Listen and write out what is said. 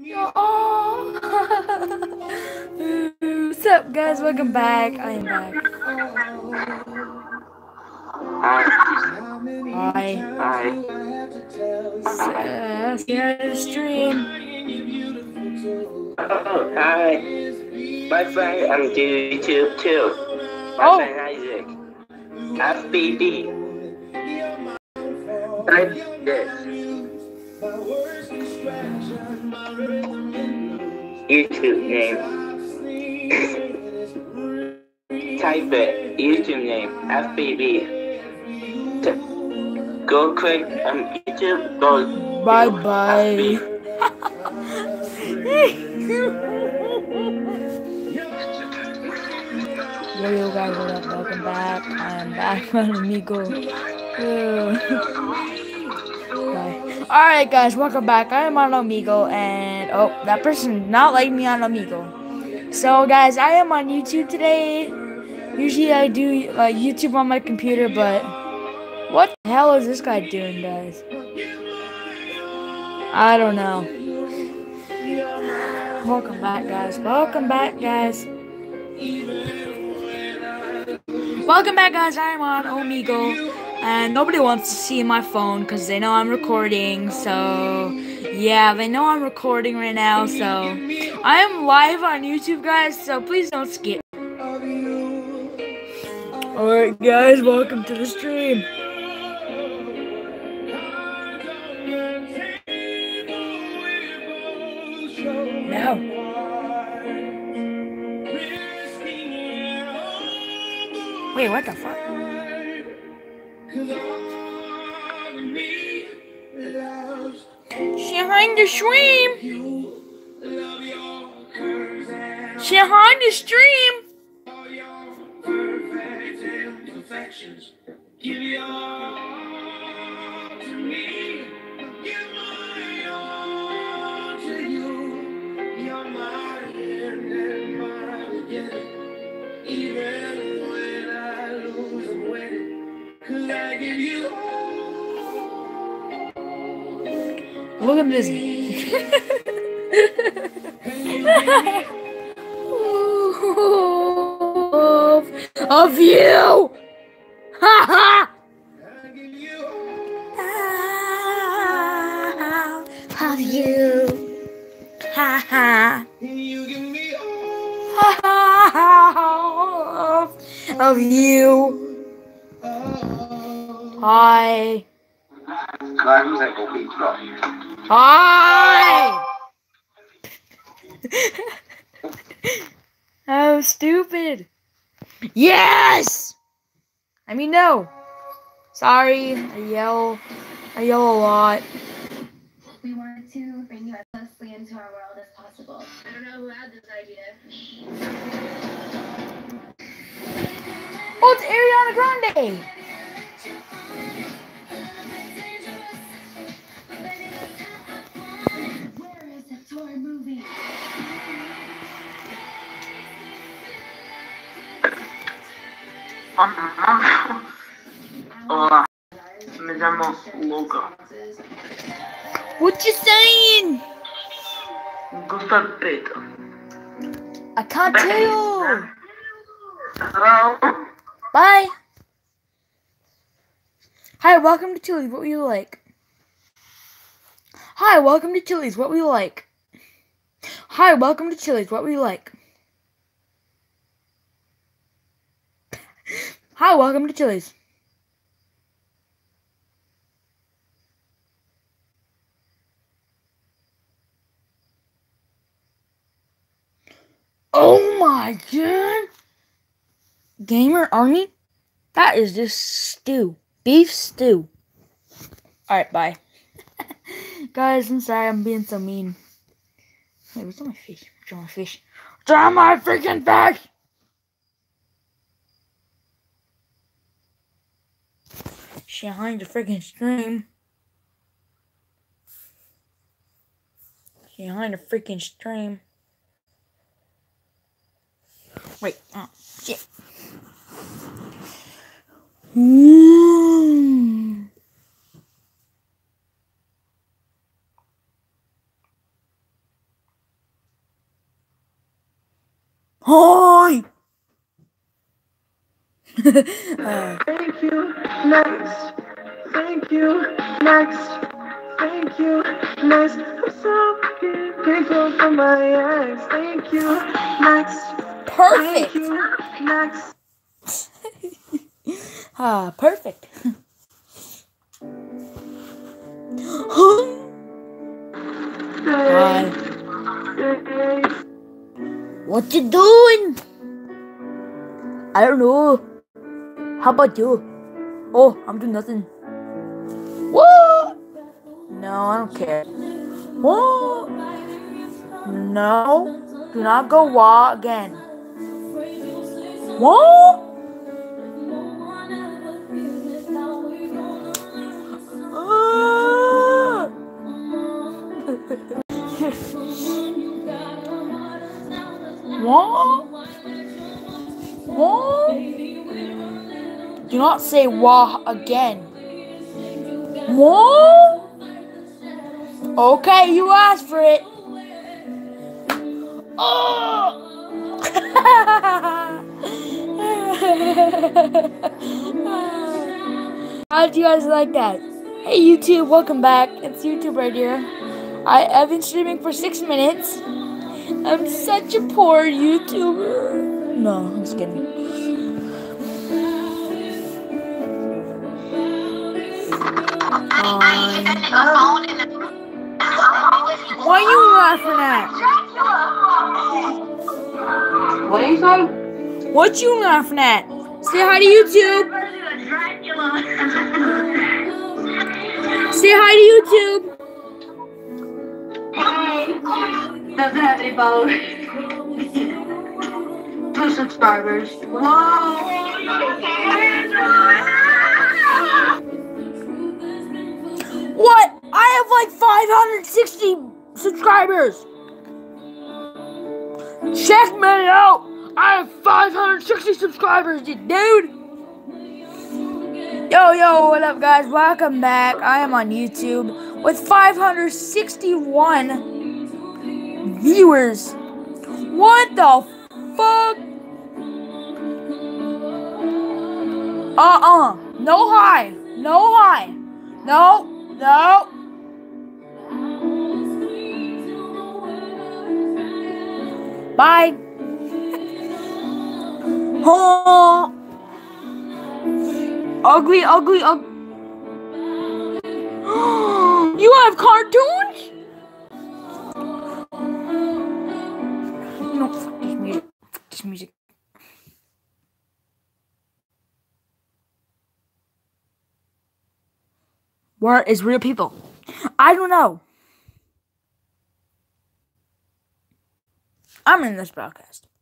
Oh. What's up, guys? Welcome back. I am back. Hi. Hi. Yeah, the stream. Oh, hi. My friend, I'm do YouTube too. My friend Isaac. FBB. Type this. YouTube name. Type it. YouTube name. FBB. Go click on YouTube. Go Bye to bye. Yo guys, what up? Welcome back. I am back, my amigo. Bye. Alright guys, welcome back. I am on Amigo, and oh, that person not like me on Amigo. So guys, I am on YouTube today. Usually I do YouTube on my computer, but what the hell is this guy doing, guys? I don't know. Welcome back, guys. Welcome back, guys. Welcome back, guys. I am on Omegle, and nobody wants to see my phone because they know I'm recording. So, yeah, they know I'm recording right now. So, I am live on YouTube, guys. So, please don't skip. Alright, guys, welcome to the stream. No. Wait, what the fuck? Behind the stream. Behind the stream. Give your all to me. Give my all to you. You're mine and mine again. Even when I lose, I'm winning. 'Cause I give you all. Look at this. Of you. Ha ha. Of you. Ha ha. Of you. Hi. Hi. Oh, stupid. Yes. I mean, no. Sorry. I yell a lot. We wanted to bring you as closely into our world as possible. I don't know who had this idea. Oh, it's Ariana Grande. Where is the toy movie? Hola, me llamo Luca. What you saying? Gusta el pito. I can't tell. Hello? Bye. Hi, welcome to Chili's. What will you like? Hi, welcome to Chili's. What will you like? Hi, welcome to Chili's. What will you like? Hi, welcome to Chili's. Oh my god! Gamer Army? That is just stew. Beef stew. Alright, bye. Guys, I'm sorry I'm being so mean. Wait, what's on my fish? What's on my fish? What's on my freaking fish? Behind the freaking stream. Behind the freaking stream. Wait, oh, shit. Hi. Thank you, next. Thank you, next. Thank you, next. I'm so grateful for my ex. Thank you, next. Perfect. Thank you, next. Perfect. Hi. What you doing? I don't know. How about you? Oh, I'm doing nothing. What? No, I don't care. What? No. Do not go wah again. What? What? What? Do not say wah again. What? Okay, you asked for it. Oh! How did you guys like that? Hey YouTube, welcome back. It's YouTube right here. I've been streaming for 6 minutes. I'm such a poor YouTuber. No, I'm just kidding. Why are you laughing at? What are you saying? What you laughing at? Say hi to YouTube. Say hi to YouTube. Doesn't have any followers. 2 subscribers. Whoa! What? I have like 560 subscribers. Check me out. I have 560 subscribers, dude. Yo, what up, guys? Welcome back. I am on YouTube with 561 viewers. What the fuck? No hi. No hi. No. Bye. Oh. Ugly. You have cartoons? No, fuck this music. Fuck this music. Where is real people? I don't know. I'm in this broadcast.